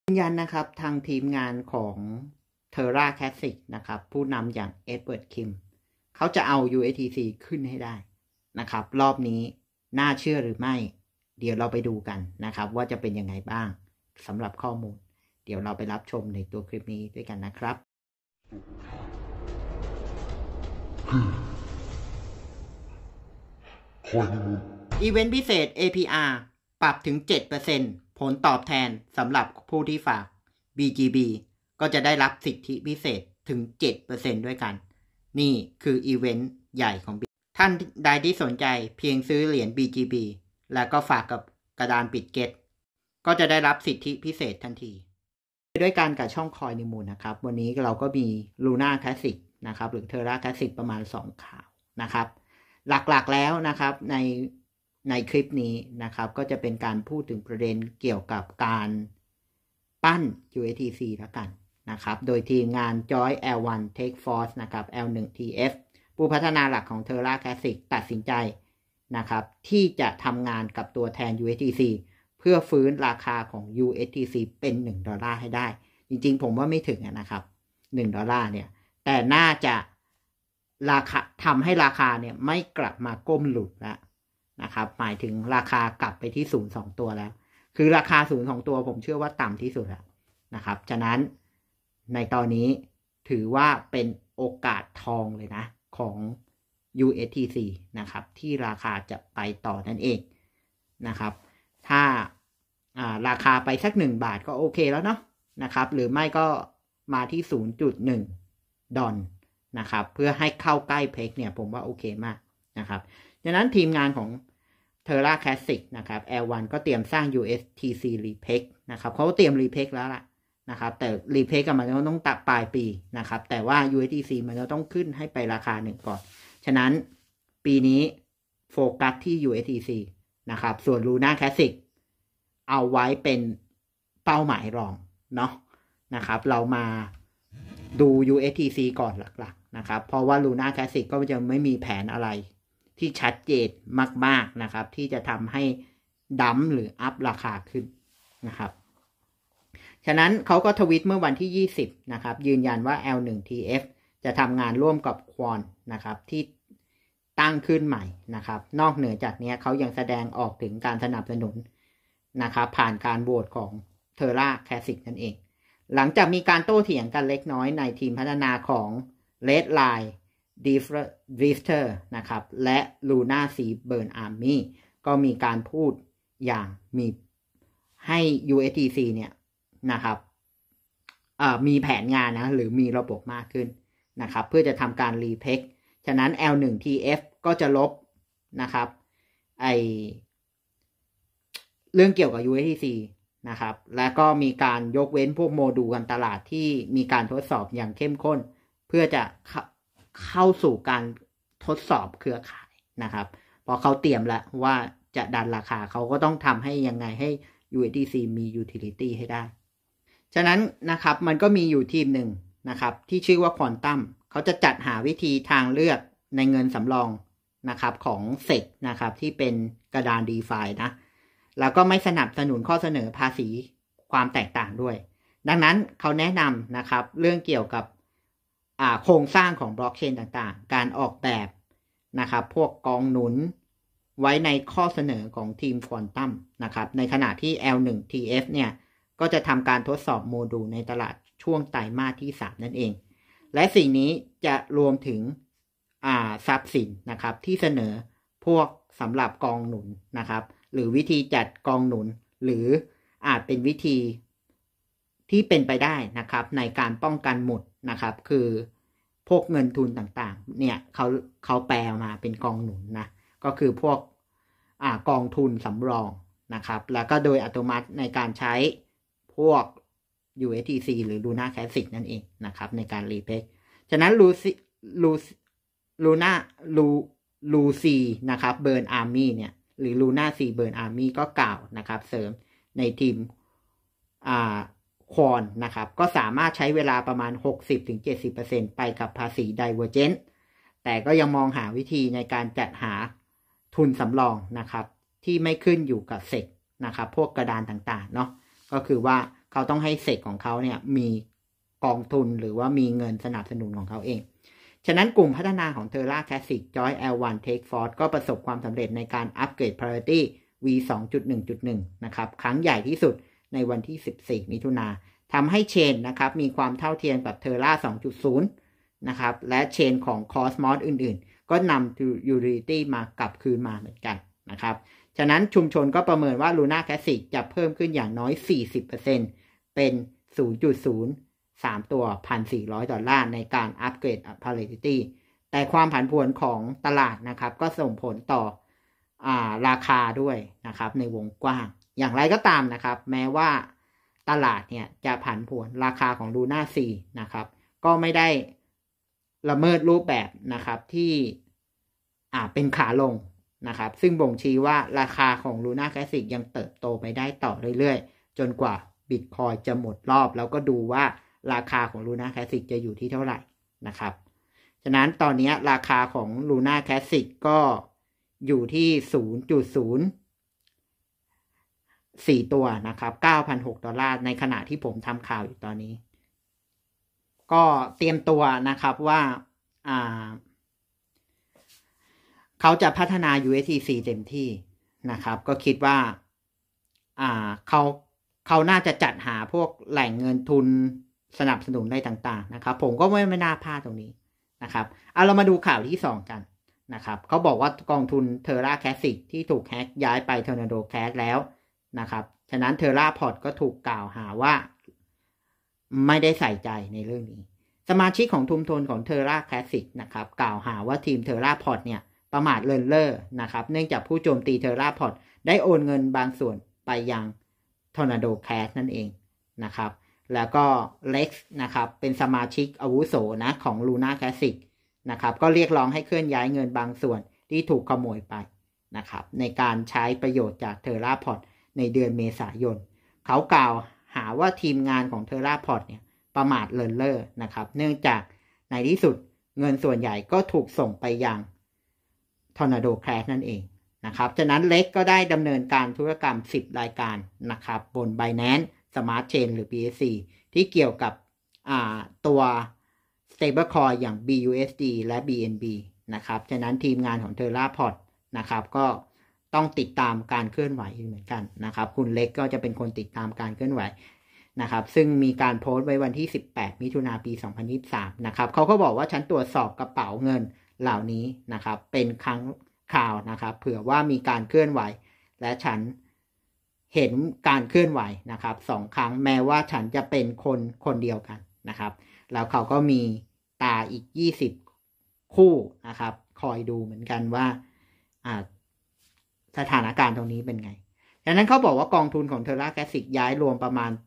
ยืนยันนะครับทางทีมงานของ Terra Classic นะครับผู้นำอย่างเอ็ดเวิร์ดคิมเขาจะเอา USDC ขึ้นให้ได้นะครับรอบนี้น่าเชื่อหรือไม่เดี๋ยวเราไปดูกันนะครับว่าจะเป็นยังไงบ้างสำหรับข้อมูลเดี๋ยวเราไปรับชมในตัวคลิปนี้ด้วยกันนะครับอีเวนต์พิเศษ APR ปรับถึง 7% ผลตอบแทนสำหรับผู้ที่ฝาก BGB ก็จะได้รับสิทธิพิเศษถึง 7% ด้วยกันนี่คืออีเวนต์ใหญ่ของท่านใดที่สนใจเพียงซื้อเหรียญ BGB แล้วก็ฝากกับกระดานปิดเก็ตก็จะได้รับสิทธิพิเศษทันทีด้วยการกับช่องคอยนิมูลนะครับวันนี้เราก็มี Luna Classic นะครับหรือ Terra Classic ประมาณ2ข่าวนะครับหลักๆแล้วนะครับในคลิปนี้นะครับก็จะเป็นการพูดถึงประเด็นเกี่ยวกับการปั้น USDC แล้วกันนะครับโดยทีมงาน Joy L1 Take Force นะครับ L1TF ผู้พัฒนาหลักของ Terra Classic ตัดสินใจนะครับที่จะทำงานกับตัวแทน USDC เพื่อฟื้นราคาของ USDC เป็น$1ให้ได้จริงๆผมว่าไม่ถึงนะครับ$1เนี่ยแต่น่าจะราคาทำให้ราคาเนี่ยไม่กลับมาก้มหลุดแล้วนะครับหมายถึงราคากลับไปที่0 2ตัวแล้วคือราคา0 2ตัวผมเชื่อว่าต่ำที่สุดแล้วนะครับฉะนั้นในตอนนี้ถือว่าเป็นโอกาสทองเลยนะของ USDC นะครับที่ราคาจะไปต่อนั่นเองนะครับถ้าราคาไปสัก1 บาทก็โอเคแล้วเนาะนะครับหรือไม่ก็มาที่ 0.1 ดอลนะครับเพื่อให้เข้าใกล้เพกเนี่ยผมว่าโอเคมากนะครับดังนั้นทีมงานของ Terra Classic นะครับ L1 ก็เตรียมสร้าง USDC Repeg นะครับเขาเตรียม Repeg แล้วล่ะนะครับแต่ Repeg มันต้องตัดปลายปีนะครับแต่ว่า USDC มันจะต้องขึ้นให้ไปราคา1ก่อนฉะนั้นปีนี้โฟกัสที่ USDC นะครับส่วน Luna Classic เอาไว้เป็นเป้าหมายรองเนาะนะครับเรามาดู USDC ก่อนหลักๆนะครับเพราะว่า Luna Classic ก็จะไม่มีแผนอะไรที่ชัดเจนมากๆนะครับที่จะทำให้ดั้มหรืออัพราคาขึ้นนะครับฉะนั้นเขาก็ทวิตเมื่อวันที่20นะครับยืนยันว่า L1TF จะทำงานร่วมกับควอนนะครับที่ตั้งขึ้นใหม่นะครับนอกเหนือจากนี้เขายังแสดงออกถึงการสนับสนุนนะครับผ่านการโหวตของ Terra Classic นั่นเองหลังจากมีการโต้เถียงกันเล็กน้อยในทีมพัฒนาของ Redline Drifter นะครับและ Luna Sea Burn Army ก็มีการพูดอย่างมีให้ USDC เนี่ยนะครับมีแผนงานนะหรือมีระบบมากขึ้นนะครับเพื่อจะทำการรีเพกฉะนั้น L1TF ก็จะลบนะครับเรื่องเกี่ยวกับ USDC นะครับและก็มีการยกเว้นพวกโมดูลการตลาดที่มีการทดสอบอย่างเข้มข้นเพื่อจะเข้าสู่การทดสอบเครือข่ายนะครับพอเขาเตรียมแล้วว่าจะดันราคาเขาก็ต้องทำให้ยังไงให้ USDC มี utility ให้ได้ฉะนั้นนะครับมันก็มีอยู่ทีมหนึ่งนะครับที่ชื่อว่า Quantum เขาจะจัดหาวิธีทางเลือกในเงินสำรองนะครับของ SEC นะครับที่เป็นกระดาน DeFi นะแล้วก็ไม่สนับสนุนข้อเสนอภาษีความแตกต่างด้วยดังนั้นเขาแนะนำนะครับเรื่องเกี่ยวกับโครงสร้างของบล็อกเชนต่างๆการออกแบบนะครับพวกกองหนุนไว้ในข้อเสนอของทีมควอนตัมนะครับในขณะที่ L1TF เนี่ยก็จะทำการทดสอบโมดูลในตลาดช่วงไตรมาสที่3นั่นเองและสิ่งนี้จะรวมถึงทรัพย์สินนะครับที่เสนอพวกสำหรับกองหนุนนะครับหรือวิธีจัดกองหนุนหรืออาจเป็นวิธีที่เป็นไปได้นะครับในการป้องกันหมุดนะครับคือพวกเงินทุนต่างๆเนี่ยเขาแปลมาเป็นกองหนุนนะก็คือพวกกองทุนสำรองนะครับแล้วก็โดยอัตโนมัติในการใช้พวก USDC หรือ Luna Classic นั่นเองนะครับในการรีเพกฉะนั้นลูซีนะครับ Burn Army เนี่ยหรือ Luna Sea Burn Army ก็กล่าวนะครับเสริมในทีมควอนนะครับก็สามารถใช้เวลาประมาณ 60-70% ไปกับภาษี Divergent แต่ก็ยังมองหาวิธีในการจัดหาทุนสำรองนะครับที่ไม่ขึ้นอยู่กับเซกนะครับพวกกระดานต่างๆเนาะก็คือว่าเขาต้องให้เซกของเขาเนี่ยมีกองทุนหรือว่ามีเงินสนับสนุนของเขาเองฉะนั้นกลุ่มพัฒนาของ Terra Classic Joy L1 Take Force ก็ประสบความสำเร็จในการอัปเกรด Priority V 2.1.1 นะครับครั้งใหญ่ที่สุดในวันที่14มิถุนายนทำให้เชนนะครับมีความเท่าเทียมกับ Terra 2.0 นะครับและเชนของ Cosmos อื่นๆก็นำ Utility มากลับคืนมาเหมือนกันนะครับฉะนั้นชุมชนก็ประเมินว่า Luna Classic จะเพิ่มขึ้นอย่างน้อย 40% เป็น 0.03 ตัว $1,400 ในการอัปเกรด Parity แต่ความผันผวนของตลาดนะครับก็ส่งผลต่อราคาด้วยนะครับในวงกว้างอย่างไรก็ตามนะครับแม้ว่าตลาดเนี่ยจะผันผวนราคาของ Luna 4 นะครับก็ไม่ได้ละเมิดรูปแบบนะครับที่เป็นขาลงนะครับซึ่งบ่งชี้ว่าราคาของ Luna Classic ยังเติบโตไปได้ต่อเรื่อยๆจนกว่า Bitcoin จะหมดรอบแล้วก็ดูว่าราคาของ Luna Classic จะอยู่ที่เท่าไหร่นะครับฉะนั้นตอนนี้ราคาของ Luna Classic ก็อยู่ที่ 0.04 ตัวนะครับ $9,600 ในขณะที่ผมทำข่าวอยู่ตอนนี้ก็เตรียมตัวนะครับว่าเขาจะพัฒนา USDC เต็มที่นะครับก็คิดว่าเขาน่าจะจัดหาพวกแหล่งเงินทุนสนับสนุนได้ต่างๆนะครับผมก็ไม่น่าพลาดตรงนี้นะครับเรามาดูข่าวที่2กันนะครับเขาบอกว่ากองทุน Terra Classic ที่ถูกแฮกย้ายไป Tornado Cash แล้วนะครับฉะนั้น Terra Port ก็ถูกกล่าวหาว่าไม่ได้ใส่ใจในเรื่องนี้สมาชิกของทุนของ Terra Classic นะครับกล่าวหาว่าทีม Terra Port เนี่ยประมาทเลินเล่อนะครับเนื่องจากผู้โจมตี Terra Port ได้โอนเงินบางส่วนไปยัง Tornado Cash นั่นเองนะครับแล้วก็ Lex นะครับเป็นสมาชิกอาวุโสนะของ Luna Classic นะครับก็เรียกร้องให้เคลื่อนย้ายเงินบางส่วนที่ถูกขโมยไปนะครับในการใช้ประโยชน์จาก Terra Port ในเดือนเมษายนเขากล่าวหาว่าทีมงานของ Terra Port เนี่ยประมาทเลินเล่อนะครับเนื่องจากในที่สุดเงินส่วนใหญ่ก็ถูกส่งไปยัง Tornado Cash นั่นเองนะครับฉะนั้นเล็กก็ได้ดำเนินการธุรกรรม10รายการนะครับบน Binance Smart Chain หรือ BSC ที่เกี่ยวกับตัว Stablecoin อย่าง BUSD และ BNB นะครับฉะนั้นทีมงานของ Terra Port นะครับก็ต้องติดตามการเคลื่อนไหวเหมือนกันนะครับคุณเล็กก็จะเป็นคนติดตามการเคลื่อนไหวนะครับซึ่งมีการโพสต์ไว้วันที่18มิถุนายนปี2023นะครับเขาก็บอกว่าฉันตรวจสอบกระเป๋าเงินเหล่านี้นะครับเป็นครั้งข่าวนะครับเผื่อว่ามีการเคลื่อนไหวและฉันเห็นการเคลื่อนไหวนะครับ2 ครั้งแม้ว่าฉันจะเป็นคนเดียวกันนะครับแล้วเขาก็มีตาอีก20คู่นะครับคอยดูเหมือนกันว่าสถานการณ์ตรงนี้เป็นไงดังนั้นเขาบอกว่ากองทุนของ Terra Classic ย้ายรวมประมาณ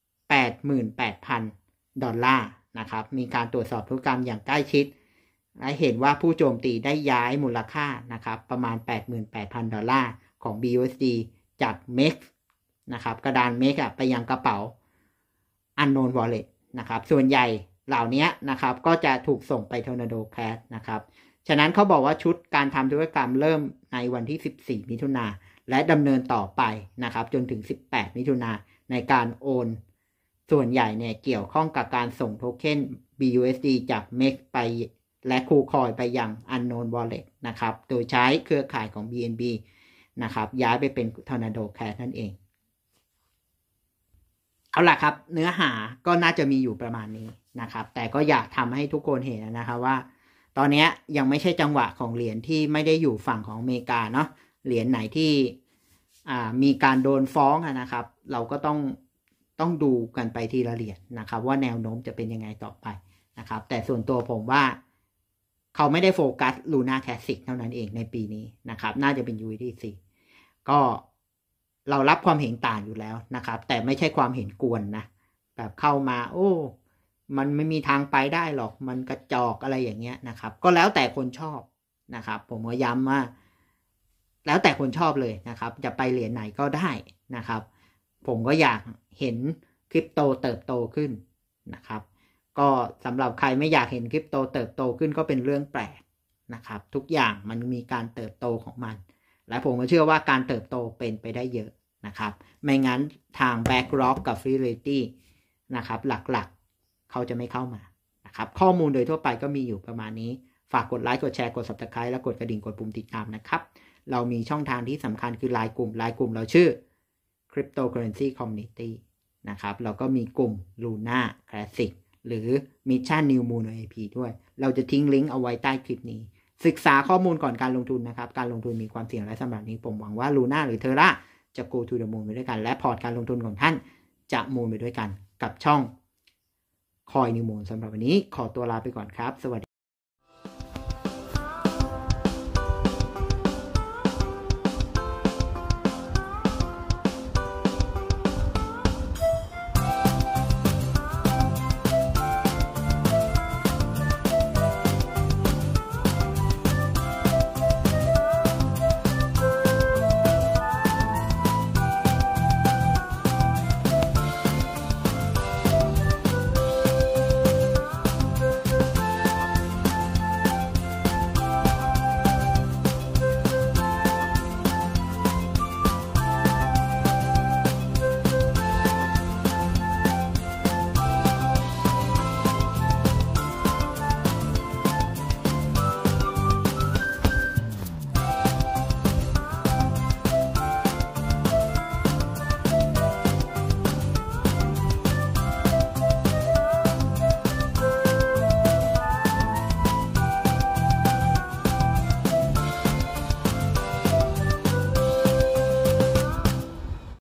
$88,000 นะครับมีการตรวจสอบธุรกรรมอย่างใกล้ชิดและเห็นว่าผู้โจมตีได้ย้ายมูลค่านะครับประมาณ $88,000 ของ BUSD จาก MEX นะครับกระดาน MEX ไปยังกระเป๋า Unknown Wallet นะครับส่วนใหญ่เหล่านี้นะครับก็จะถูกส่งไป Tornado Cash นะครับฉะนั้นเขาบอกว่าชุดการทำธุรกรรมเริ่มในวันที่14มิถุนายนและดำเนินต่อไปนะครับจนถึง18มิถุนายนในการโอนส่วนใหญ่เนี่ยเกี่ยวข้องกับการส่งโทเค็น BUSD จาก MEX ไปและคูคอยไปยัง Unknown Wallet นะครับโดยใช้เครือข่ายของ BNB นะครับย้ายไปเป็น Tornado Cash นั่นเองเอาล่ะครับเนื้อหาก็น่าจะมีอยู่ประมาณนี้นะครับแต่ก็อยากทำให้ทุกคนเห็นนะครับว่าตอนนี้ยังไม่ใช่จังหวะของเหรียญที่ไม่ได้อยู่ฝั่งของอเมริกาเนาะเหรียญไหนที่มีการโดนฟ้องนะครับเราก็ต้องดูกันไปทีละเหรียญนะครับว่าแนวโน้มจะเป็นยังไงต่อไปนะครับแต่ส่วนตัวผมว่าเขาไม่ได้โฟกัส Luna Classic เท่านั้นเองในปีนี้นะครับน่าจะเป็น USDC ก็เรารับความเห็นต่างอยู่แล้วนะครับแต่ไม่ใช่ความเห็นกวนนะแบบเข้ามามันไม่มีทางไปได้หรอกมันกระจอกอะไรอย่างเงี้ยนะครับก็แล้วแต่คนชอบนะครับผมก็ย้ำว่าแล้วแต่คนชอบเลยนะครับจะไปเหรียญไหนก็ได้นะครับผมก็อยากเห็นคริปโตเติบโตขึ้นนะครับก็สำหรับใครไม่อยากเห็นคริปโตเติบโตขึ้นก็เป็นเรื่องแปลกนะครับทุกอย่างมันมีการเติบโตของมันและผมก็เชื่อว่าการเติบโตเป็นไปได้เยอะนะครับไม่งั้นทาง BlackRock กับ Fidelity นะครับหลักๆเขาจะไม่เข้ามานะครับข้อมูลโดยทั่วไปก็มีอยู่ประมาณนี้ฝากกดไลค์กดแชร์กด Subscribe และกดกระดิ่งกดปุ่มติดตามนะครับเรามีช่องทางที่สำคัญคือไลน์กลุ่มเราชื่อ Cryptocurrency Community นะครับเราก็มีกลุ่ม Luna Classic หรือ Mission New Moon AP ด้วยเราจะทิ้งลิงก์เอาไว้ใต้คลิปนี้ศึกษาข้อมูลก่อนการลงทุนนะครับการลงทุนมีความเสี่ยงและสำหรับนี้ผมหวังว่า Luna หรือ Terra จะ go to the moon ไปด้วยกันและพอร์ตการลงทุนของท่านจะมูนไปด้วยกันกับช่อง Coin New Moon สำหรับวันนี้ขอตัวลาไปก่อนครับสวัสดี